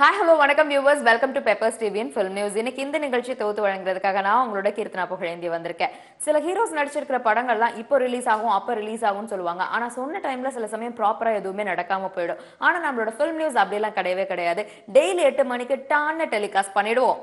Hi hello வணக்கம் viewers, welcome to Peppers TV in film news. இன்னைக்கு இந்த நிகழ்ச்சி தொகுத்து வழங்குறதுக்காக நான் உங்களோட கீர்த்தனா புகழேந்தி வந்திருக்கேன். சில ஹீரோஸ் நடிச்சிருக்கிற படங்கள்லாம் இப்போ ரிலீஸ் ஆகும் அப்போ ரிலீஸ் ஆகும்னு சொல்லுவாங்க. ஆனா சொன்ன டைம்ல சில சமயம் ப்ராப்பரா எதுவுமே நடக்காம போயிடும். ஆனா நம்மளோட ஃபில்ம் நியூஸ் அப்படியெல்லாம் கிடையவே கிடையாது. டெய்லி 8 மணிக்கு டான்னு டெலிகாஸ்ட் பண்ணிடுவோம்.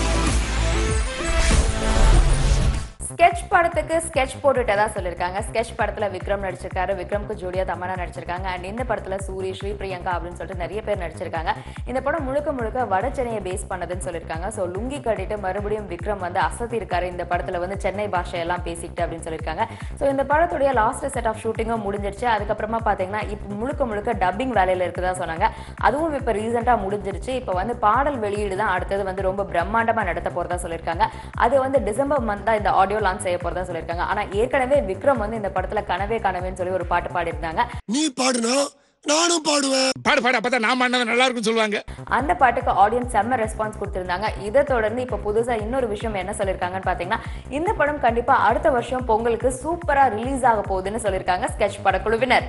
ஸ்கெட்ச் படத்துக்கு ஸ்கெட்ச் போட்டுட்டதா சொல்லியிருக்காங்க. ஸ்கெட்ச் படத்துல விக்ரம் நடிச்சிருக்காரு, விக்ரம்க்கு ஜோடியா தமன்னா நடிச்சிருக்காங்க. அண்ட் இந்த படத்துல சூரி, ஸ்ரீ பிரியங்கா அப்படின்னு சொல்லிட்டு நிறைய பேர் நடிச்சிருக்காங்க. இந்த படம் முழுக்க முழுக்க வட சென்னையை பேஸ் பண்ணதுன்னு சொல்லியிருக்காங்க. ஸோ லுங்கி கட்டிட்டு மறுபடியும் விக்ரம் வந்து அசத்தி இருக்காரு இந்த படத்துல வந்து சென்னை பாஷையெல்லாம் பேசிக்கிட்டு அப்படின்னு சொல்லியிருக்காங்க. ஸோ இந்த படத்துடைய லாஸ்ட் செட் ஆஃப் ஷூட்டிங்கும் முடிஞ்சிருச்சு. அதுக்கப்புறமா பாத்தீங்கன்னா இப்போ முழுக்க முழுக்க டப்பிங் வேலையில இருக்குதா சொன்னாங்க. அதுவும் இப்போ ரீசெண்டா முடிஞ்சிருச்சு. இப்போ வந்து பாடல் வெளியீடு தான் அடுத்தது வந்து ரொம்ப பிரம்மாண்டமா நடத்த போறதா சொல்லியிருக்காங்க. அது வந்து டிசம்பர் மந்த் தான் இந்த ஆடியோ லான்ச் செய்ய போறதா சொல்லிருக்காங்க. ஆனா ஏற்கனவே விக்ரம் வந்து இந்த படத்துல கனவே கனவேன்னு சொல்லி ஒரு பாட்டு பாடி இருந்தாங்க. நீ பாடுனா நானும் பாடுவேன், பாடு பாடு அப்பதான் நான் பாடுனது நல்லா இருக்குன்னு சொல்லுவாங்க. அந்த பாட்டுக்கு ஆடியன்ஸ் செம்ம ரெஸ்பான்ஸ் கொடுத்திருந்தாங்க. இதை தொடர்ந்து இப்ப புதுசா இன்னொரு விஷயம் என்ன சொல்லிருக்காங்கன்னு பாத்தீங்கன்னா, இந்த படம் கண்டிப்பா அடுத்த வருஷம் பொங்கலுக்கு சூப்பரா ரிலீஸ் ஆக போகுதுன்னு சொல்லிருக்காங்க ஸ்கெட்ச் படக்குழுவினர்.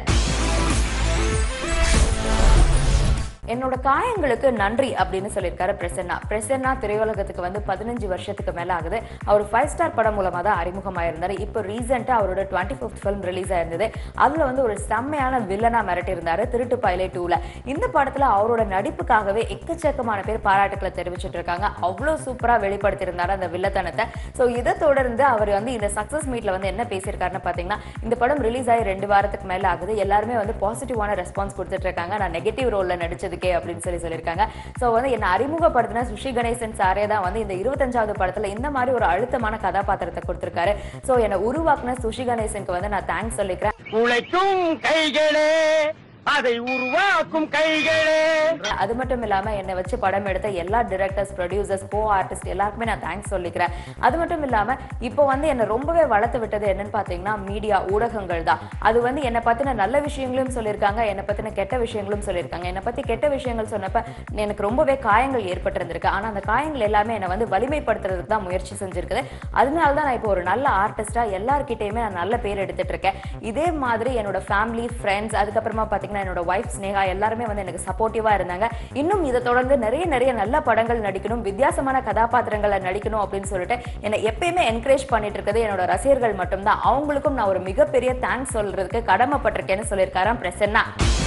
என்னோட காயங்களுக்கு நன்றி அப்படின்னு சொல்லியிருக்காரு பிரசன்னா திரையுலகத்துக்கு வந்து 15 வருஷத்துக்கு மேல ஆகுது. அவர் 5 ஸ்டார் படம் மூலமா தான் அறிமுகமாயிருந்தாரு. இப்போ ரீசெண்டா அவரோட 25th ஃபிலிம் ரிலீஸ் ஆயிருந்தது. அதுல வந்து ஒரு செம்மையான வில்லனா மிரட்டி இருந்தாரு திருட்டு பைலே 2ல. இந்த படத்துல அவரோட நடிப்புக்காகவே எக்கச்சக்கமான பேர் பாராட்டுக்களை தெரிவிச்சிட்டு இருக்காங்க. அவ்வளவு சூப்பரா வெளிப்படுத்தி இருந்தாரு அந்த வில்லத்தனத்தை. சோ இதை தொடர்ந்து அவர் வந்து இந்த சக்சஸ் மீட்ல வந்து என்ன பேசியிருக்காருன்னு பாத்தீங்கன்னா, இந்த படம் ரிலீஸ் ஆகி 2 வாரத்துக்கு மேல ஆகுது. எல்லாருமே வந்து பாசிட்டிவான ரெஸ்பான்ஸ் கொடுத்துட்டு இருக்காங்க. நான் நெகட்டிவ் ரோல்ல நடிச்சது அப்படின்னு சொல்லியிருக்காங்க. சோ வந்து என்ன அறிமுகப்படுத்தின சுஷி கணேசன் சாரே தான் வந்து இந்த 25வது படத்துல இந்த மாதிரி ஒரு அழுத்தமான கதாபாத்திரத்தை கொடுத்திருக்காரு. சோ என்ன உருவாக்குன சுஷி கணேசனுக்கு வந்து நான் தேங்க்ஸ் சொல்லிக்கிறேன். உழைக்கும் கைகளே அதை உருவாக்கும் கைகளே. அது மட்டும் இல்லாம என்னை வச்சு படம் எடுத்த எல்லா டைரக்டர்ஸ், ப்ரொடியூசர்ஸ், கோ ஆர்டிஸ்ட் எல்லாருக்குமே நான் தேங்க்ஸ் சொல்லிக்கிறேன். அது மட்டும் இல்லாம இப்போ வந்து என்ன ரொம்பவே வளர்த்து விட்டது என்னன்னு பாத்தீங்கன்னா மீடியா, ஊடகங்கள் தான். அது வந்து என்னை பத்தின நல்ல விஷயங்களும் சொல்லியிருக்காங்க, என்னை பத்தின கெட்ட விஷயங்களும் சொல்லியிருக்காங்க. என்னை பத்தி கெட்ட விஷயங்கள் சொன்னப்ப எனக்கு ரொம்பவே காயங்கள் ஏற்பட்டிருந்திருக்கு. ஆனா அந்த காயங்கள் எல்லாமே என்னை வந்து வலிமைப்படுத்துறதுக்கு தான் முயற்சி செஞ்சிருக்குது. அதனாலதான் நான் இப்போ ஒரு நல்ல ஆர்டிஸ்டா எல்லார்கிட்டயுமே நான் நல்ல பேர் எடுத்துட்டு இருக்கேன். இதே மாதிரி என்னோட ஃபேமிலி, ஃப்ரெண்ட்ஸ், அதுக்கப்புறமா பாத்தீங்கன்னா என்னோட வைஃப் ஸ்னேகா எல்லாருமே வந்து எனக்கு சப்போர்ட்டிவா இருந்தாங்க. இன்னும் இதை தொடர்ந்து நிறைய நல்ல படங்கள் நடிக்கணும், வித்தியாசமான கதாபாத்திரங்களை நடிக்கணும் அப்படின்னு சொல்லிட்டு என்னை எப்பயுமே என்கரேஜ் பண்ணிட்டு இருக்கிறது என்னோட ரசிகர்கள் மட்டும்தான். அவங்களுக்கும் நான் ஒரு மிகப்பெரிய தேங்க்ஸ் சொல்றதுக்கு கடமைப்பட்டிருக்கேன்னு சொல்லியிருக்காராம் பிரசன்னா.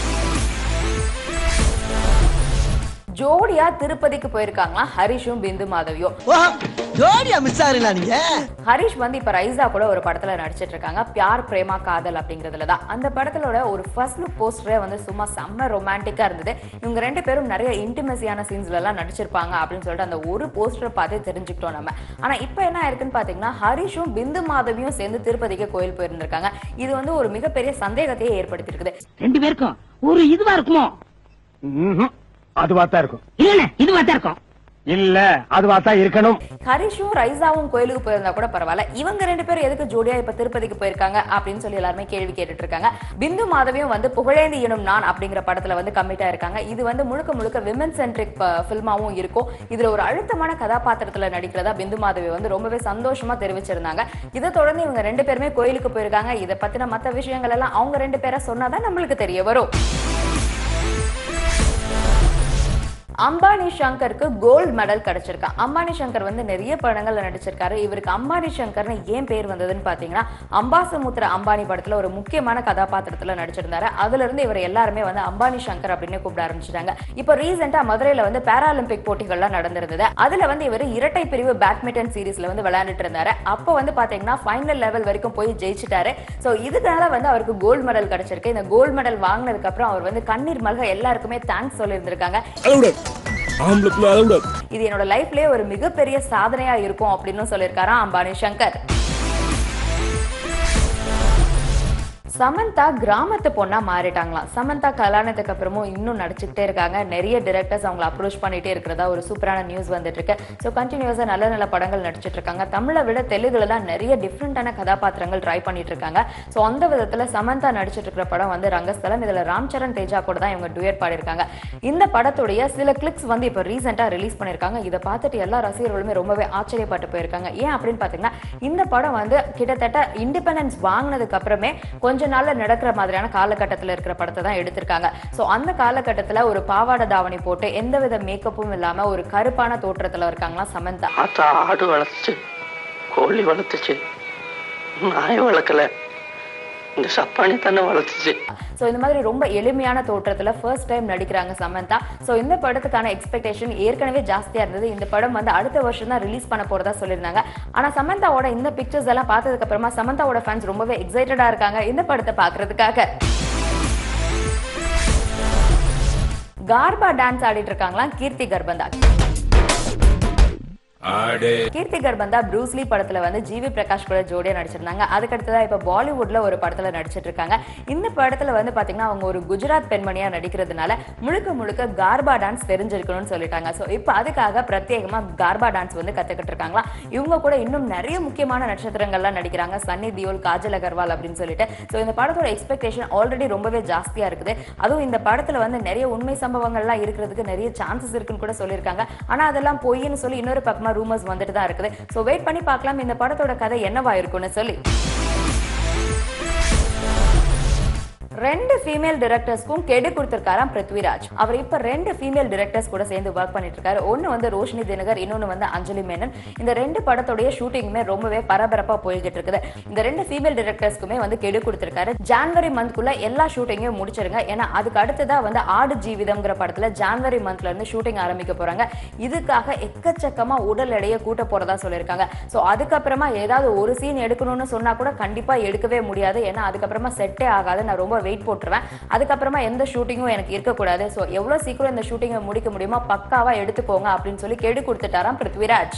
ஜோடியா திருப்பதிக்கு போயிருக்காங்களா ஹரிஷும் பிந்து மாதவியும். ஜோடியா மிஸ் ஆகல நீங்க. ஹரிஷ் வந்து இப்ப ரைசா கூட ஒரு படத்துல நடிச்சிட்டு இருக்காங்க, பியார் பிரேமா காதல் அப்படிங்கிறதுல தான். அந்த படத்தோட ஒரு ஃபர்ஸ்ட் லுக் போஸ்டரே வந்து சும்மா செம்ம ரொமான்டிக்கா இருந்தது. இவங்க 2 பேரும் நிறைய இன்டிமசியான சீன்ஸ்ல எல்லாம் நடிச்சிருப்பாங்க அப்படின்னு சொல்லிட்டு அந்த ஒரு போஸ்டரை பார்த்து தெரிஞ்சுக்கிட்டோம் நம்ம. ஆனா இப்ப என்ன ஆயிருக்குன்னு பாத்தீங்கன்னா, ஹரிஷும் பிந்து மாதவியும் சேர்ந்து திருப்பதிக்கு கோயில் போயிருந்திருக்காங்க. இது வந்து ஒரு மிகப்பெரிய சந்தேகத்தையே ஏற்படுத்தி இருக்குது. 2 பேருக்கும் ஒரு இதுவா இருக்குமோ? அதுவாத்தான் இருக்கும். இல்ல இதுவாத்தான் இருக்கும். இல்ல அதுவாத்தான் இருக்கணும். ஹரிஷும் ரைசாவும் கோயிலுக்கு போயிருந்தா கூட பரவாயில்ல, இவங்க 2 பேரும் எதுக்கு ஜோடியா இப்ப திருப்பதிக்கு போயிருக்காங்க அப்படின்னு சொல்லி எல்லாருமே கேள்வி கேட்டுட்டு இருக்காங்க. பிந்து மாதவியும் வந்து புகழேந்தி எனும் நான் அப்படிங்கிற படத்துல வந்து கமிட்டா இருக்காங்க. இது வந்து முழுக்க விமன் சென்ட்ரிக் பிலிமாவும் இருக்கும். இதுல ஒரு அழுத்தமான கதாபாத்திரத்துல நடிக்கிறதா பிந்து மாதவி வந்து ரொம்பவே சந்தோஷமா தெரிவிச்சிருந்தாங்க. இதை தொடர்ந்து இவங்க 2 பேருமே கோயிலுக்கு போயிருக்காங்க. இதை பத்தின மத்த விஷயங்கள் எல்லாம் அவங்க 2 பேரை சொன்னாதான் நம்மளுக்கு தெரிய வரும். அம்பானி சங்கருக்கு கோல்டு மெடல் கிடைச்சிருக்கா. அம்பானி சங்கர் வந்து நிறைய படங்கள்ல நடிச்சிருக்காரு. இவருக்கு அம்பானி சங்கர்னு ஏன் பேர் வந்ததுன்னு பாத்தீங்கன்னா, அம்பாசமுத்திர அம்பானி படத்துல ஒரு முக்கியமான கதாபாத்திரத்துல நடிச்சிருந்தாரு. அதுல இருந்து இவர் எல்லாருமே வந்து அம்பானி சங்கர் அப்படின்னு கூப்பிட ஆரம்பிச்சிட்டாங்க. இப்போ ரீசெண்டா மதுரையில வந்து பாராலிம்பிக் போட்டிகள்லாம் நடந்திருந்தது. அதுல வந்து இவர் இரட்டை பிரிவு பேட்மிண்டன் சீரீஸ்ல வந்து விளையாண்டுட்டு இருந்தாரு. அப்போ வந்து பாத்தீங்கன்னா ஃபைனல் லெவல் வரைக்கும் போய் ஜெயிச்சிட்டாரு. சோ இதனால வந்து அவருக்கு கோல்டு மெடல் கிடைச்சிருக்கு. இந்த கோல்டு மெடல் வாங்கினதுக்கு அப்புறம் அவர் வந்து கண்ணீர் மல்க எல்லாருக்குமே தேங்க்ஸ் சொல்லி இருந்திருக்காங்க. இது என்னோட லைஃப்லயே ஒரு மிகப்பெரிய சாதனையா இருக்கும் அப்படின்னு சொல்லியிருக்காராம் அம்பானி சங்கர். சமந்தா கிராமத்து பொண்ணா மாறிட்டாங்களாம். சமந்தா கல்யாணத்துக்கு அப்புறமும் இன்னும் நடிச்சுக்கிட்டே இருக்காங்க. நிறைய டைரக்டர்ஸ் அவங்களை அப்ரோச் பண்ணிட்டே இருக்கிறதா ஒரு சூப்பரான நியூஸ் வந்துட்டு இருக்கு. ஸோ கண்டினியூஸா நல்ல படங்கள் நடிச்சிட்டு இருக்காங்க. தமிழை விட தெலுங்குல தான் நிறைய டிஃப்ரெண்டான கதாபாத்திரங்கள் ட்ரை பண்ணிட்டு இருக்காங்க. ஸோ அந்த விதத்துல சமந்தா நடிச்சிட்டு இருக்கிற படம் வந்து ரங்கஸ்தலம். இதுல ராம் சரண் தேஜா கூட தான் இவங்க டுயட் பாடிருக்காங்க. இந்த படத்துடைய சில கிளிக்ஸ் வந்து இப்போ ரீசெண்டா ரிலீஸ் பண்ணிருக்காங்க. இதை பார்த்துட்டு எல்லா ரசிகர்களுமே ரொம்பவே ஆச்சரியப்பட்டு போயிருக்காங்க. ஏன் அப்படின்னு பாத்தீங்கன்னா, இந்த படம் வந்து கிட்டத்தட்ட இண்டிபெண்டன்ஸ் வாங்கினதுக்கு அப்புறமே கொஞ்ச கொஞ்ச நாள்ல நடக்கிற மாதிரியான காலகட்டத்துல இருக்கிற படத்தை தான் எடுத்திருக்காங்க. சோ அந்த காலகட்டத்துல ஒரு பாவாடை தாவணி போட்டு எந்தவித மேக்கப்பும் இல்லாம ஒரு கருப்பான தோற்றத்துல இருக்காங்களா சமந்தா. ஆடு வளர்த்துச்சு, கோழி வளர்த்துச்சு, நாய் வளர்க்கல, இந்த சப்பானி தானே வளர்த்துச்சு. சோ இந்த மாதிரி ரொம்ப எளிமையான தோற்றத்துல ஃபர்ஸ்ட் டைம் நடிக்கிறாங்க சமந்தா. சோ இந்த படத்துக்கான எக்ஸ்பெக்டேஷன் ஏற்கனவே ஜாஸ்தியா இருந்தது. இந்த படம் வந்து அடுத்த வருஷம் தான் ரிலீஸ் பண்ண போறதா சொல்லியிருந்தாங்க. ஆனா சமந்தாவோட இந்த பிக்சர்ஸ் எல்லாம் பார்த்ததுக்கு அப்புறமா சமந்தாவோட ஃபேன்ஸ் ரொம்பவே எக்ஸைட்டடா இருக்காங்க இந்த படத்தை பாக்குறதுக்காக. கார்பா டான்ஸ் ஆடிட்டு இருக்காங்களா கீர்த்தி கர்பந்தா. கீர்த்தி கர்பந்தா ப்ரூஸ்லி படத்துல வந்து ஜிவி பிரகாஷ் கூட ஜோடியா நடிச்சிருந்தாங்க. அதுக்கடுத்ததா இப்ப பாலிவுட்ல ஒரு படத்துல நடிச்சிட்டு இருக்காங்க. இந்த படத்துல வந்து பாத்தீங்கன்னா அவங்க ஒரு குஜராத் பெண்மணியா நடிக்கிறதுனால முழுக்க முழுக்க கார்பா டான்ஸ் தெரிஞ்சிருக்கணும்னு சொல்லிட்டாங்க. சோ இப்ப அதுக்காக பிரத்யேகமா கார்பா டான்ஸ் வந்து கத்துக்கிட்டு இருக்காங்களா. இவங்க கூட இன்னும் நிறைய முக்கியமான நட்சத்திரங்கள்லாம் நடிக்கிறாங்க, சன்னி தியோல், காஜல் அகர்வால் அப்படின்னு சொல்லிட்டு. சோ இந்த படத்தோட எக்ஸ்பெக்டேஷன் ஆல்ரெடி ரொம்பவே ஜாஸ்தியா இருக்குது. அதுவும் இந்த படத்துல வந்து நிறைய உண்மை சம்பவங்கள்லாம் இருக்கிறதுக்கு நிறைய சான்சஸ் இருக்குன்னு கூட சொல்லியிருக்காங்க. ஆனா அதெல்லாம் பொய்ன்னு சொல்லி இன்னொரு பக்கமா ரூமர்ஸ் வந்துட்டு தான் இருக்குது. சோ வெயிட் பண்ணி பார்க்கலாம் இந்த படத்தோட கதை என்னவா இருக்கும்னு சொல்லி. 2 ஃபீமேல் டைரக்டர்ஸ்க்கும் கெடு கொடுத்திருக்காராம் பிருத்விராஜ். அவர் இப்ப 2 ஃபீமேல் டைரக்டர்ஸ் கூட சேர்ந்து வர்க் பண்ணிட்டு இருக்காரு. ஒன்னு வந்து ரோஷினி தினகர், இன்னொன்னு வந்து அஞ்சலி மேனன். இந்த 2 படத்தோட ஷூட்டிங்குமே ரொம்பவே பரபரப்பா போயிட்டு இருக்குது. இந்த 2 ஃபீமேல் டைரக்டர்ஸ்க்குமே வந்து கெடு கொடுத்திருக்காரு. ஜனவரி மந்த்க்குள்ள எல்லா ஷூட்டிங்கையும் முடிச்சிருங்க. ஏன்னா அதுக்கு அடுத்ததா வந்து ஆடு ஜீவிதம்ங்கிற படத்துல ஜனவரி மந்த்ல இருந்து ஷூட்டிங் ஆரம்பிக்க போறாங்க. இதுக்காக எக்கச்சக்கமா உடல் எடையை கூட்ட போறதா சொல்லியிருக்காங்க. சோ அதுக்கப்புறமா ஏதாவது ஒரு சீன் எடுக்கணும்னு சொன்னா கூட கண்டிப்பா எடுக்கவே முடியாது. ஏன்னா அதுக்கப்புறமா செட்டே ஆகாது. நான் ரொம்ப வெயிட் போட்டுருவேன். அதுக்கப்புறமா எந்த ஷூட்டிங்கும் எனக்கு இருக்கக்கூடாது. சோ எவ்வளவு சீக்கிரம் இந்த ஷூட்டிங்கை முடிக்க முடியுமோ பக்காவா எடுத்துக்கோங்க அப்படின்னு சொல்லி கெடு கொடுத்துட்டாராம் பிருத்விராஜ்.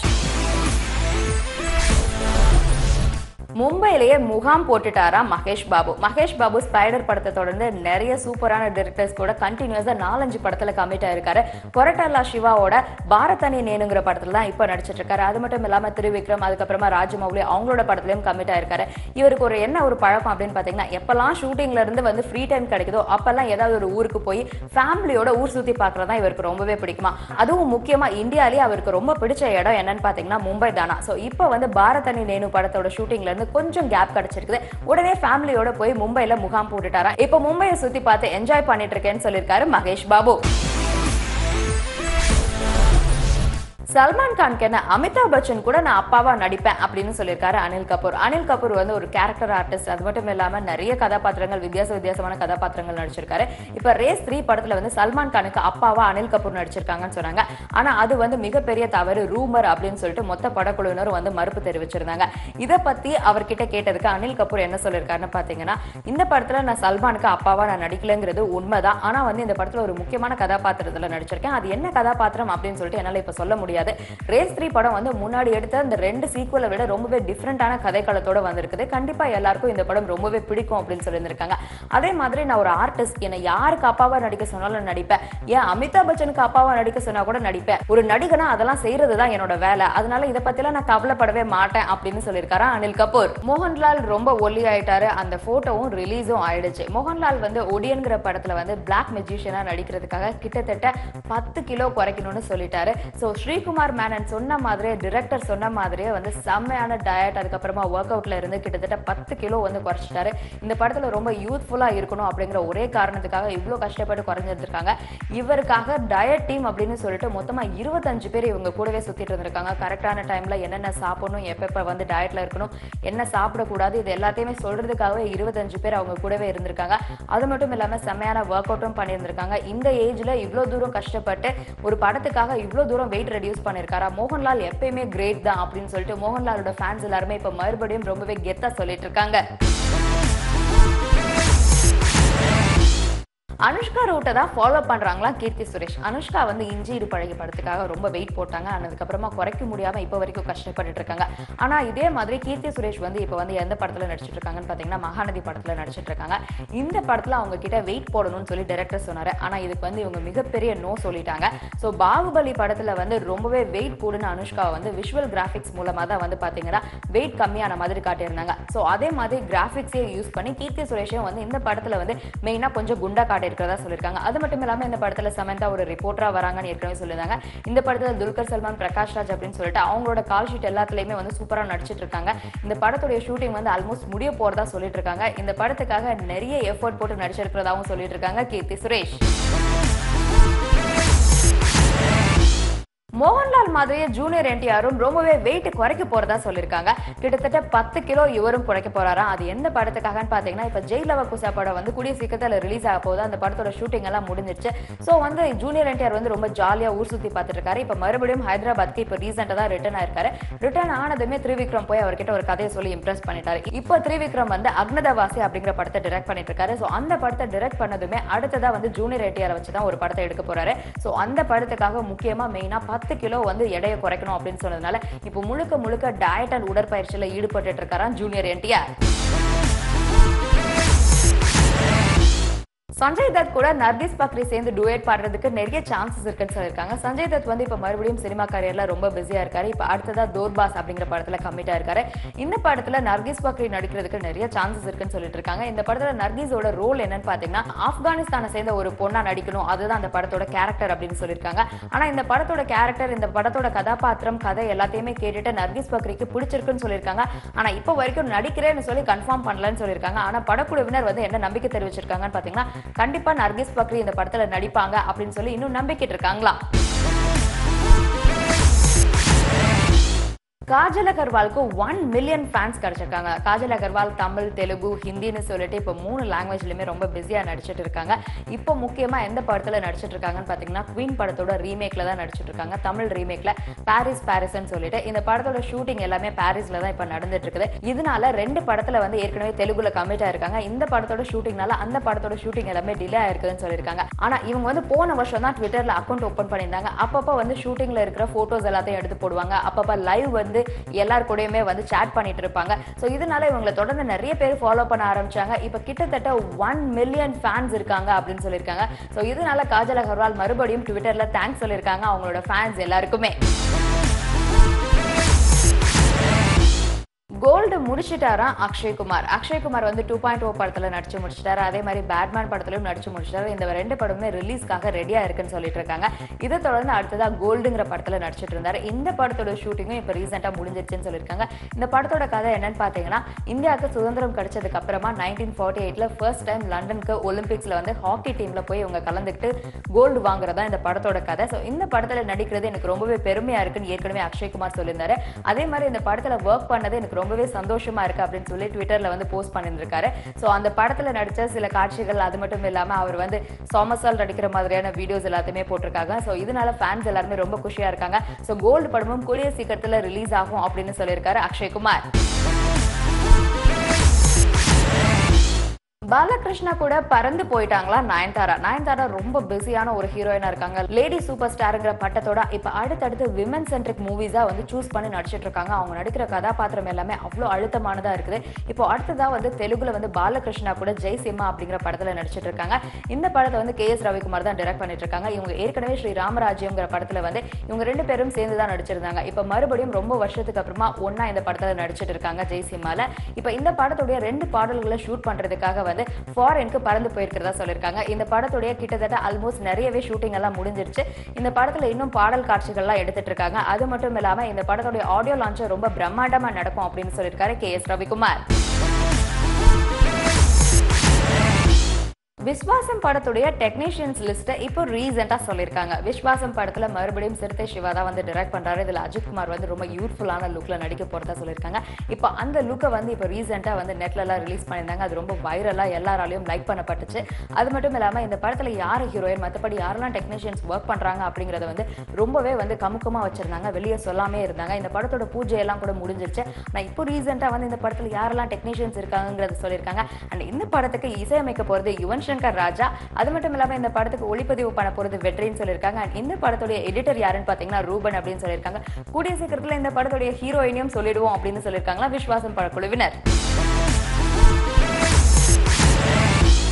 மும்பையிலேயே முகாம் போட்டுட்டாராம் மகேஷ் பாபு. மகேஷ் பாபு ஸ்பைடர் படத்தை தொடர்ந்து நிறைய சூப்பரான டைரக்டர்ஸ் கூட கண்டினியூஸா 4-5 படத்துல கமிட் ஆயிருக்காரு. கொரட்டல்லா சிவாவோட பாரதனி நேனுங்கிற படத்துல தான் இப்ப நடிச்சிட்டு இருக்காரு. அது மட்டும் இல்லாம திருவிக்ரம், அதுக்கப்புறமா ராஜமௌலி அவங்களோட படத்துலயும் கமிட் ஆயிருக்காரு. இவருக்கு ஒரு பழக்கம் அப்படின்னு பாத்தீங்கன்னா எப்பெல்லாம் ஷூட்டிங்ல இருந்து வந்து ஃப்ரீ டைம் கிடைக்குதோ அப்பெல்லாம் ஏதாவது ஒரு ஊருக்கு போய் ஃபேமிலியோட ஊர் சுத்தி பாக்குறதா இவருக்கு ரொம்பவே பிடிக்குமா. அதுவும் முக்கியமா இந்தியாலேயே அவருக்கு ரொம்ப பிடிச்ச இடம் என்னன்னு பாத்தீங்கன்னா மும்பை தானா. சோ இப்ப வந்து பாரதனி நேனு படத்தோட ஷூட்டிங்ல இருந்து கொஞ்சம் கேப் கிடைச்சிருக்குது. உடனே ஃபேமிலியோட போய் மும்பைல முகாம் போட்டுட்டாரா. இப்ப மும்பையை சுத்தி பார்த்து என்ஜாய் பண்ணிட்டு இருக்கேன்னு சொல்லியிருக்காரு மகேஷ் பாபு. சல்மான் கான்க்கு என்ன அமிதாப் பச்சன் கூட நான் அப்பாவா நடிப்பேன் அப்படின்னு சொல்லியிருக்காரு அனில் கபூர். அனில் கபூர் வந்து ஒரு கேரக்டர் ஆர்டிஸ்ட். அது மட்டும் இல்லாம நிறைய கதாபாத்திரங்கள், வித்தியாசமான கதாபாத்திரங்கள் நடிச்சிருக்காரு. இப்ப ரேஸ் 3 படத்துல வந்து சல்மான் கானுக்கு அப்பாவா அனில் கபூர் நடிச்சிருக்காங்கன்னு சொன்னாங்க. ஆனா அது வந்து மிகப்பெரிய தவறு, ரூமர் அப்படின்னு சொல்லிட்டு மொத்த படக்குழுவினரும் வந்து மறுப்பு தெரிவிச்சிருந்தாங்க. இதை பத்தி அவர்கிட்ட கேட்டதுக்கு அனில் கபூர் என்ன சொல்லியிருக்காருன்னு பாத்தீங்கன்னா, இந்த படத்துல நான் சல்மானுக்கு அப்பாவா நான் நடிக்கலங்கிறது உண்மைதான். ஆனா வந்து இந்த படத்துல ஒரு முக்கியமான கதாபாத்திரத்துல நடிச்சிருக்கேன். அது என்ன கதாபாத்திரம் அப்படின்னு சொல்லிட்டு என்னால இப்ப சொல்ல முடியாது. ரேஸ் 3 படம் வந்து முன்னாடி எடுத்த இந்த 2 சீக்வலை விட ரொம்பவே டிஃபரெண்டான கதைக்களத்தோட வந்திருக்குது. கண்டிப்பா எல்லாருக்கும் இந்த படம் ரொம்பவே பிடிக்கும் அப்படின்னு சொல்லியிருக்காங்க. அதே மாதிரி நான் ஒரு ஆர்டிஸ்ட், என்ன யாருக்கு அப்பாவா நடிக்க சொன்னாலும் நடிப்பேன். ஏன் அமிதாப் பச்சனுக்கு அப்பாவா நடிக்க சொன்னா கூட நடிப்பேன். ஒரு நடிகனா அதெல்லாம் செய்யறதுதான் என்னோட வேலை. அதனால இதை பத்திலாம் நான் கவலைப்படவே மாட்டேன் அப்படின்னு சொல்லியிருக்காரு அனில் கபூர். மோகன்லால் ரொம்ப ஒல்லி ஆயிட்டாரு. அந்த போட்டோவும் ரிலீஸும் ஆயிடுச்சு. மோகன்லால் வந்து ஒடியன்கிற படத்துல வந்து பிளாக் மெஜிஷியனா நடிக்கிறதுக்காக கிட்டத்தட்ட 10 கிலோ குறைக்கணும்னு சொல்லிட்டாரு. சோ ஸ்ரீகுமார் மேனன் சொன்ன மாதிரியே, டைரக்டர் சொன்ன மாதிரியே வந்து செம்மையான டயட், அதுக்கப்புறமா ஒர்க் அவுட்ல இருந்து கிட்டத்தட்ட 10 கிலோ வந்து குறைச்சிட்டாரு. இந்த படத்துல ரொம்ப யூத்ஃபுல்லா இருக்கணும் அப்படிங்கிற ஒரே காரணத்துக்காக இவ்வளவு கஷ்டப்பட்டு குறைஞ்சிருக்காங்க. இவருக்காக டயட் டீம் அப்படின்னு சொல்லிட்டு மொத்தமா 25 பேர் இவங்க கூடவே சுத்திட்டு இருந்திருக்காங்க. கரெக்டான டைம்ல என்னென்ன சாப்பிடணும், எப்ப வந்து டயட்ல இருக்கணும், என்ன சாப்பிடக்கூடாது, இது எல்லாத்தையுமே சொல்றதுக்காகவே 25 பேர் அவங்க கூடவே இருந்திருக்காங்க. அது மட்டும் இல்லாம செம்மையான ஒர்க் அவுட்டும் பண்ணியிருந்திருக்காங்க. இந்த ஏஜ்ல இவ்வளவு தூரம் கஷ்டப்பட்டு ஒரு படத்துக்காக இவ்வளவு தூரம் வெயிட் ரெடியூஸ் பண்ணிருக்காரா. மோகன்லால் எப்பயுமே கிரேட் தான் அப்படின்னு சொல்லிட்டு மோகன்லாலோட ஃபேன்ஸ் எல்லாருமே இப்ப மறுபடியும் ரொம்பவே கெத்தா சொல்லிட்டு இருக்காங்க. அனுஷ்கா ரூட்டை தான் ஃபாலோ பண்றாங்களா கீர்த்தி சுரேஷ். அனுஷ்கா வந்து இஞ்சி இடு பழகி படத்துக்காக ரொம்ப வெயிட் போட்டாங்க. அதுக்கப்புறமா குறைக்க முடியாம இப்ப வரைக்கும் கஷ்டப்பட்டு இருக்காங்க. ஆனா இதே மாதிரி கீர்த்தி சுரேஷ் வந்து இப்ப வந்து எந்த படத்துல நடிச்சிட்டு இருக்காங்கன்னு பாத்தீங்கன்னா மகாநதி படத்துல நடிச்சிட்டு இருக்காங்க. இந்த படத்துல அவங்க கிட்ட வெயிட் போடணும்னு சொல்லி டைரக்டர் சொன்னாரு. ஆனா இதுக்கு வந்து இவங்க மிகப்பெரிய நோ சொல்லிட்டாங்க. சோ பாகுபலி படத்துல வந்து ரொம்பவே வெயிட் போடுன்னு அனுஷ்கா வந்து விஷுவல் கிராபிக்ஸ் மூலமா தான் வந்து பாத்தீங்கன்னா வெயிட் கம்மியான மாதிரி காட்டியிருந்தாங்க. சோ அதே மாதிரி கிராபிக்ஸே யூஸ் பண்ணி கீர்த்தி சுரேஷும் வந்து இந்த படத்துல வந்து மெயினா கொஞ்சம் குண்டா காட்டி பண்ணியிருக்கிறதா சொல்லியிருக்காங்க. அது மட்டும் இல்லாம இந்த படத்துல சமந்தா ஒரு ரிப்போர்ட்டரா வராங்கன்னு ஏற்கனவே சொல்லியிருந்தாங்க. இந்த படத்துல துல்கர் சல்மான், பிரகாஷ் ராஜ் அப்படின்னு சொல்லிட்டு அவங்களோட கால் ஷீட் எல்லாத்துலயுமே வந்து சூப்பரா நடிச்சிட்டு இருக்காங்க. இந்த படத்துடைய ஷூட்டிங் வந்து ஆல்மோஸ்ட் முடிய போறதா சொல்லிட்டு இருக்காங்க. இந்த படத்துக்காக நிறைய எஃபோர்ட் போட்டு நடிச்சிருக்கிறதாவும் சொல்லிட்டு இருக்காங்க கீர்த்தி சுரேஷ். மோகன்லால் மாதிரியே ஜூனியர் என்டிஆரும் ரொம்பவே வெயிட் குறைக்க போறதா சொல்லியிருக்காங்க. கிட்டத்தட்ட 10 கிலோ இவரும் குறைக்க போறாராம். அது எந்த படத்துக்காகன்னு பாத்தீங்கன்னா, இப்ப ஜெய் லவ குசா படம் வந்து கூடிய சீக்கிரத்துல ரிலீஸ் ஆக போகுது. அந்த படத்தோட ஷூட்டிங் எல்லாம் முடிஞ்சிருச்சு. சோ வந்து ஜூனியர் என்டிஆர் வந்து ரொம்ப ஜாலியா ஊர் சுத்தி பார்த்துட்டு இருக்காரு. இப்ப மறுபடியும் ஹைதராபாத்க்கு இப்ப ரீசெண்டா தான் ரிட்டர்ன் ஆயிருக்காரு. ரிட்டர்ன் ஆனதுமே திரிவிக்ரம் போய் அவர்கிட்ட ஒரு கதையை சொல்லி இம்ப்ரெஸ் பண்ணிட்டாரு. இப்போ திரிவிக்ரம் வந்து அக்னதவாசி அப்படிங்கிற படத்தை டைரக்ட் பண்ணிட்டு இருக்காரு. சோ அந்த படத்தை டைரக்ட் பண்ணதுமே அடுத்ததா வந்து ஜூனியர் என்டிஆர் வச்சு தான் ஒரு படத்தை எடுக்க போறாரு. சோ அந்த படத்துக்காக முக்கியமா மெயினா 10 கிலோ வந்து எடையை குறைக்கணும் அப்படின்னு சொன்னதுனால இப்போ முழுக்க முழுக்க டயட் அண்ட் உடற்பயிற்சியில ஈடுபட்டு இருக்காராம் ஜூனியர் என்டிஆர். சஞ்சய் தத் கூட நர்கிஸ் பக்ரி சேர்ந்து டுயட் பாடுறதுக்கு நிறைய சான்சஸ் இருக்குன்னு சொல்லியிருக்காங்க. சஞ்சய் தத் வந்து இப்ப மறுபடியும் சினிமா கரியர்ல ரொம்ப பிஸியா இருக்காரு. இப்ப அடுத்ததா தோர்பாஸ் அப்படிங்கிற படத்துல கமிட்டா இருக்காரு. இந்த படத்துல நர்கிஸ் பக்ரி நடிக்கிறதுக்கு நிறைய சான்சஸ் இருக்குன்னு சொல்லிட்டு இருக்காங்க. இந்த படத்துல நர்கிஸோட ரோல் என்னன்னு பாத்தீங்கன்னா, ஆப்கானிஸ்தானை சேர்ந்த ஒரு பொண்ணா நடிக்கணும், அதுதான் அந்த படத்தோட கேரக்டர் அப்படின்னு சொல்லியிருக்காங்க. ஆனா இந்த படத்தோட கேரக்டர், இந்த படத்தோட கதாபாத்திரம், கதை எல்லாத்தையுமே கேட்டுட்டு நர்கிஸ் பக்ரிக்கு பிடிச்சிருக்குன்னு சொல்லியிருக்காங்க. ஆனா இப்ப வரைக்கும் நடிக்கிறேன்னு சொல்லி கன்ஃபார்ம் பண்ணலன்னு சொல்லியிருக்காங்க. ஆனா படக்குழுவினர் வந்து என்ன நம்பிக்கை தெரிவிச்சிருக்காங்கன்னு பாத்தீங்கன்னா, கண்டிப்பா நர்கிஸ் பக்ரி இந்த படத்துல நடிப்பாங்க அப்படின்னு சொல்லி இன்னும் நம்பிக்கிட்டு இருக்காங்களா. காஜல் அகர்வாலுக்கு 1 மில்லியன் ஃபேன்ஸ் கிடைச்சிருக்காங்க. காஜல் அகர்வால் தமிழ், தெலுங்கு, ஹிந்தின்னு சொல்லிட்டு இப்போ 3 லாங்குவேஜ்லயுமே ரொம்ப பிஸியா நடிச்சிட்டு இருக்காங்க. இப்போ முக்கியமா எந்த படத்துல நடிச்சிட்டு இருக்காங்கன்னு பாத்தீங்கன்னா, குவீன் படத்தோட ரீமேக்ல தான் நடிச்சிட்டு இருக்காங்க. தமிழ் ரீமேக்ல பாரிஸ்ன்னு சொல்லிட்டு இந்த படத்தோட ஷூட்டிங் எல்லாமே பாரிஸ்ல தான் இப்ப நடந்துட்டு இருக்குது. இதனால 2 படத்துல வந்து ஏற்கனவே தெலுங்குல கமிட் ஆயிருக்காங்க. இந்த படத்தோட ஷூட்டிங்னால அந்த படத்தோட ஷூட்டிங் எல்லாமே டிலே ஆயிருக்குதுன்னு சொல்லியிருக்காங்க. ஆனா இவங்க வந்து போன வருஷம் தான் ட்விட்டர்ல அக்கௌண்ட் ஓபன் பண்ணியிருந்தாங்க. அப்பப்ப வந்து ஷூட்டிங்ல இருக்கிற போட்டோஸ் எல்லாத்தையும் எடுத்து போடுவாங்க. அப்பப்ப லைவ் வந்து எல்லார் கூடயுமே வந்து சாட் பண்ணிட்டு இருப்பாங்க. சோ இதனால இவங்களை தொடர்ந்து நிறைய பேர் ஃபாலோ பண்ண ஆரம்பிச்சாங்க. இப்ப கிட்டத்தட்ட 1 மில்லியன் ஃபேன்ஸ் இருக்காங்க அப்படின்னு சொல்லியிருக்காங்க. சோ இதனால காஜல் அகர்வால் மறுபடியும் ட்விட்டர்ல தேங்க்ஸ் சொல்லியிருக்காங்க அவங்களோட ஃபேன்ஸ் எல்லாருக்குமே. கோல்டு முடிச்சிட்டாராம் அக்ஷய்குமார். அக்ஷய்குமார் வந்து 2.0 படத்துல நடிச்சு முடிச்சிட்டாரு. அதே மாதிரி பேட்மேன் படத்திலும் நடிச்சு முடிச்சிட்டாரு. இந்த 2 படமுமே ரிலீஸ்க்காக ரெடியா இருக்குன்னு சொல்லிட்டு இருக்காங்க. இதை தொடர்ந்து அடுத்ததா கோல்டுங்கிற படத்துல நடிச்சிட்டு இருந்தாரு. இந்த படத்தோட ஷூட்டிங்கும் இப்ப ரீசெண்டா முடிஞ்சிருச்சுன்னு சொல்லியிருக்காங்க. இந்த படத்தோட கதை என்னன்னு பாத்தீங்கன்னா, இந்தியாவுக்கு சுதந்திரம் கிடைச்சதுக்கு அப்புறமா 1948ல ஃபர்ஸ்ட் டைம் லண்டனுக்கு ஒலிம்பிக்ஸ்ல வந்து ஹாக்கி டீம்ல போய் இவங்க கலந்துக்கிட்டு கோல்டு வாங்குறதா இந்த படத்தோட கதை. சோ இந்த படத்துல நடிக்கிறது எனக்கு ரொம்பவே பெருமையா இருக்குன்னு ஏற்கனவே அக்ஷய்குமார் சொல்லியிருந்தாரு. அதே மாதிரி இந்த படத்துல ஒர்க் பண்ணது எனக்கு ரொம்பவே சந்தோஷமா இருக்கு அப்படின்னு சொல்லி ட்விட்டர்ல வந்து போஸ்ட் பண்ணியிருக்காரு. சோ அந்த படத்துல நடிச்ச சில காட்சிகள், அது மட்டும் இல்லாம அவர் வந்து சாமர்சால் நடிக்கிற மாதிரியான வீடியோஸ் எல்லாத்தையுமே போட்டிருக்காங்க. சோ இதனால ஃபேன்ஸ் எல்லாருமே ரொம்ப குஷியா இருக்காங்க. சோ கோல்டு படமும் கூடிய சீக்கிரத்துல ரிலீஸ் ஆகும் அப்படின்னு சொல்லியிருக்காரு அக்ஷய்குமார். பாலகிருஷ்ணா கூட பறந்து போயிட்டாங்களா நயன்தாரா ரொம்ப பிஸியான ஒரு ஹீரோயினா இருக்காங்க. லேடி சூப்பர் ஸ்டார்ங்கிற பட்டத்தோட இப்ப அடுத்தடுத்து விமன் சென்ட்ரிக் மூவிஸா வந்து சூஸ் பண்ணி நடிச்சிட்டு இருக்காங்க. அவங்க நடிக்கிற கதாபாத்திரம் எல்லாமே அவ்வளவு அழுத்தமானதா இருக்குது. இப்போ அடுத்ததா வந்து தெலுங்குல வந்து பாலகிருஷ்ணா கூட ஜெய் சிம்மா அப்படிங்கிற படத்துல நடிச்சிட்டு இருக்காங்க. இந்த படத்தை வந்து KS ரவிக்குமார் தான் டைரக்ட் பண்ணிட்டு இருக்காங்க. இவங்க ஏற்கனவே ஸ்ரீ ராமராஜ்யம்ங்கிற படத்துல வந்து இவங்க 2 பேரும் சேர்ந்து தான் நடிச்சிருந்தாங்க. இப்ப மறுபடியும் ரொம்ப வருஷத்துக்கு அப்புறமா ஒன்னா இந்த படத்துல நடிச்சிட்டு இருக்காங்க ஜெய் சிம்மால. இப்ப இந்த படத்துடைய 2 பாடல்களை ஷூட் பண்றதுக்காக வந்து ஃபாரினுக்கு பறந்து போயிருக்கிறதா சொல்லியிருக்காங்க. இந்த படத்துடைய கிட்டத்தட்ட ஆல்மோஸ்ட் நிறையவே ஷூட்டிங் எல்லாம் முடிஞ்சிருச்சு. இந்த படத்துல இன்னும் பாடல் காட்சிகள்லாம் எடுத்துட்டு இருக்காங்க. அது மட்டும் இல்லாம இந்த படத்துடைய ஆடியோ லான்ச் ரொம்ப பிரம்மாண்டமா நடக்கும் அப்படின்னு சொல்லியிருக்காரு KS ரவிக்குமார். விஸ்வாசம் படத்துடைய டெக்னீஷியன்ஸ் லிஸ்ட் இப்போ ரீசெண்டா சொல்லியிருக்காங்க. விஸ்வாசம் படத்துல மறுபடியும் சிறுத்தை சிவா தான் வந்து டைரக்ட் பண்றாரு. இதுல அஜித் குமார் வந்து ரொம்ப யூத்ஃபுல்லான லுக்ல நடிக்க போறதா சொல்லியிருக்காங்க. இப்போ அந்த லுக்கை வந்து இப்போ ரீசெண்டா வந்து நெட்ல எல்லாம் ரிலீஸ் பண்ணியிருந்தாங்க. அது ரொம்ப வைரலா எல்லாராலையும் லைக் பண்ணப்பட்டுச்சு. அது மட்டும் இல்லாம இந்த படத்துல யாரு ஹீரோயின், மற்றபடி யாரெல்லாம் டெக்னீஷியன்ஸ் ஒர்க் பண்றாங்க அப்படிங்கறத வந்து ரொம்பவே வந்து கமுக்கமா வச்சிருந்தாங்க, வெளியே சொல்லாமே இருந்தாங்க. இந்த படத்தோட பூஜை எல்லாம் கூட முடிஞ்சிருச்சு. நான் இப்போ ரீசெண்டா வந்து இந்த படத்துல யாரெல்லாம் டெக்னீஷியன்ஸ் இருக்காங்கிறத சொல்லியிருக்காங்க. அண்ட் இந்த படத்துக்கு இசையமைக்க போறது யுவன் சங்கர் ராஜா. அது மட்டும் இல்லாம இந்த படத்துக்கு ஒளிப்பதிவு பண்ண போறது வெற்றின்னு சொல்லியிருக்காங்க. இந்த படத்துடைய எடிட்டர் யாருன்னு பாத்தீங்கன்னா ரூபன் அப்படின்னு சொல்லியிருக்காங்க. கூடிய சீக்கிரத்துல இந்த படத்துடைய ஹீரோயினையும் சொல்லிடுவோம் அப்படின்னு சொல்லியிருக்காங்களா விஸ்வாசம் படக்குழுவினர்.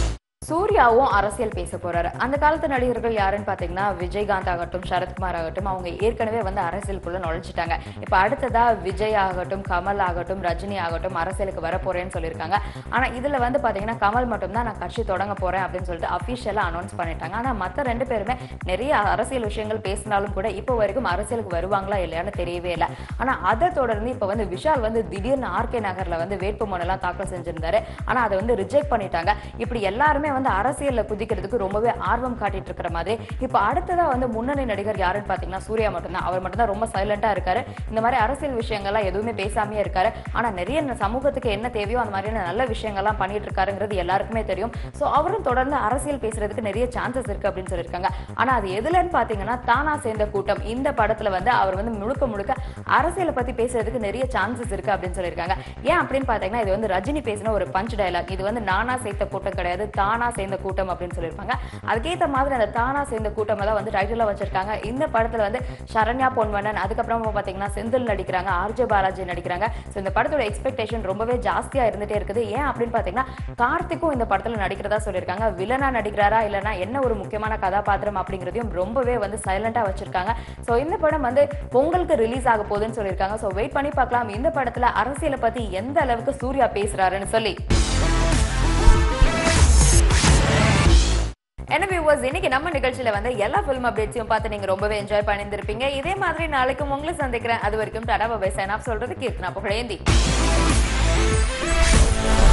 சூர்யாவும் அரசியல் பேச போறாரு. அந்த காலத்து நடிகர்கள் யாருன்னு பாத்தீங்கன்னா விஜயகாந்த் ஆகட்டும், சரத்குமார் ஆகட்டும், அவங்க ஏற்கனவே வந்து அரசியலுக்குள்ள நுழைஞ்சிட்டாங்க. இப்ப அடுத்ததா விஜய் ஆகட்டும், கமல் ஆகட்டும், ரஜினி ஆகட்டும் அரசியலுக்கு வர போறேன்னு சொல்லியிருக்காங்க. ஆனா இதுல வந்து பாத்தீங்கன்னா கமல் மட்டும் தான் நான் கட்சி தொடங்க போறேன் அப்படின்னு சொல்லிட்டு அபிஷியலா அனௌன்ஸ் பண்ணிட்டாங்க. ஆனா மத்த 2 பேருமே நிறைய அரசியல் விஷயங்கள் பேசினாலும் கூட இப்போ வரைக்கும் அரசியலுக்கு வருவாங்களா இல்லையான்னு தெரியவே இல்லை. ஆனா அதை தொடர்ந்து இப்ப வந்து விஷால் வந்து திடீர்னு ஆர்கே நகர்ல வந்து வேட்புமனு எல்லாம் தாக்கல் செஞ்சிருந்தாரு. ஆனா அதை வந்து ரிஜெக்ட் பண்ணிட்டாங்க. இப்படி எல்லாருமே வந்து அரசியல்ல குதிக்கிறதுக்கு ரொம்பவே ஆர்வம் காட்டிட்டு இருக்கிற மாதிரி இப்ப அடுத்ததா வந்து முன்னணி நடிகர் யாருன்னு பாத்தீங்கன்னா சூர்யா மட்டும்தான். அவர் மட்டும் தான் ரொம்ப சைலண்டா இருக்காரு. இந்த மாதிரி அரசியல் விஷயங்கள்லாம் எதுவுமே பேசாமே இருக்காரு. ஆனா நிறைய சமூகத்துக்கு என்ன தேவையோ அந்த மாதிரியான நல்ல விஷயங்கள்லாம் பண்ணிட்டு இருக்காருங்கிறது எல்லாருக்குமே தெரியும். சோ அவரும் தொடர்ந்து அரசியல் பேசுறதுக்கு நிறைய சான்சஸ் இருக்கு அப்படின்னு சொல்லியிருக்காங்க. ஆனா அது எதுலன்னு பாத்தீங்கன்னா தானா சேர்ந்த கூட்டம் இந்த படத்துல வந்து அவர் வந்து முழுக்க முழுக்க அரசியலை பத்தி பேசுறதுக்கு நிறைய சான்சஸ் இருக்கு அப்படின்னு சொல்லியிருக்காங்க. ஏன் அப்படின்னு பாத்தீங்கன்னா இது வந்து ரஜினி பேசின ஒரு பஞ்ச் டயலாக். இது வந்து நானா சேர்த்த கூட்டம் கிடையாது, தானா சேர்ந்த கூட்டம் அப்படின்னு சொல்லியிருப்பாங்க. அதுக்கேற்ற மாதிரி அந்த தானா சேர்ந்த கூட்டம் தான் வந்து டைட்டிலா வச்சிருக்காங்க. இந்த படத்துல வந்து சரண்யா பொன்வண்ணன், அதுக்கப்புறமா பாத்தீங்கன்னா செந்தில் நடிக்கிறாங்க, ஆர்ஜே பாலாஜி நடிக்கிறாங்க. ஸோ இந்த படத்தோட எக்ஸ்பெக்டேஷன் ரொம்பவே ஜாஸ்தியா இருந்துட்டே இருக்குது. ஏன் அப்படின்னு பாத்தீங்கன்னா கார்த்திக்கும் இந்த படத்துல நடிக்கிறதா சொல்லியிருக்காங்க. வில்லனா நடிக்கிறாரா இல்லைன்னா என்ன ஒரு முக்கியமான கதாபாத்திரம் அப்படிங்கிறதையும் ரொம்பவே வந்து சைலண்டா வச்சிருக்காங்க. ஸோ இந்த படம் வந்து பொங்கலுக்கு ரிலீஸ் ஆக போகுதுன்னு சொல்லியிருக்காங்க. ஸோ வெயிட் பண்ணி பார்க்கலாம் இந்த படத்துல அரசியலை பத்தி எந்த அளவுக்கு சூர்யா பேசுறாருன்னு சொல்லி. என்ன வியூவர்ஸ், இன்னைக்கு நம்ம நிகழ்ச்சியில வந்து எல்லா ஃபிலிம் அப்டேட்ஸையும் பார்த்து நீங்க ரொம்பவே என்ஜாய் பண்ணியிருந்திருப்பீங்க. இதே மாதிரி நாளைக்கும் உங்களை சந்திக்கிறேன். அது வரைக்கும் tata bye bye sign off சொல்றது கீர்த்தனா புகழேந்தி.